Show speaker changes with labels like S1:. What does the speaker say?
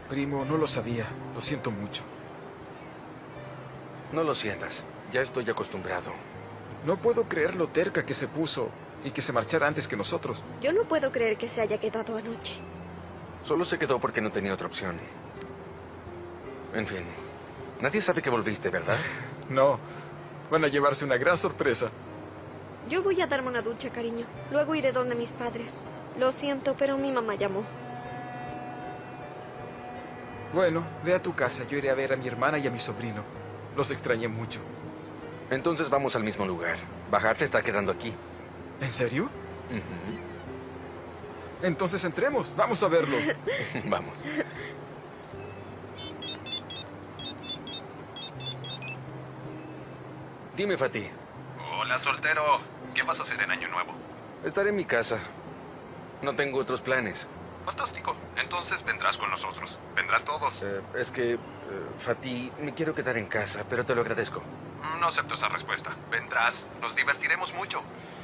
S1: Primo, no lo sabía. Lo siento mucho.
S2: No lo sientas. Ya estoy acostumbrado.
S1: No puedo creer lo terca que se puso y que se marchara antes que nosotros.
S3: Yo no puedo creer que se haya quedado anoche.
S2: Solo se quedó porque no tenía otra opción. En fin. Nadie sabe que volviste, ¿verdad?
S1: No. Van a llevarse una gran sorpresa.
S3: Yo voy a darme una ducha, cariño. Luego iré donde mis padres. Lo siento, pero mi mamá llamó.
S1: Bueno, ve a tu casa. Yo iré a ver a mi hermana y a mi sobrino. Los extrañé mucho.
S2: Entonces vamos al mismo lugar. Bajar se está quedando aquí.
S1: ¿En serio?
S2: Ujú.
S1: Entonces entremos. Vamos a verlos.
S2: Vamos. Dime, Fatih.
S4: Hola, soltero. ¿Qué vas a hacer en Año Nuevo?
S2: Estaré en mi casa. No tengo otros planes.
S4: Fantástico. Entonces vendrás con nosotros. Vendrán todos.
S2: Fatih, me quiero quedar en casa, pero te lo agradezco.
S4: No acepto esa respuesta. Vendrás. Nos divertiremos mucho.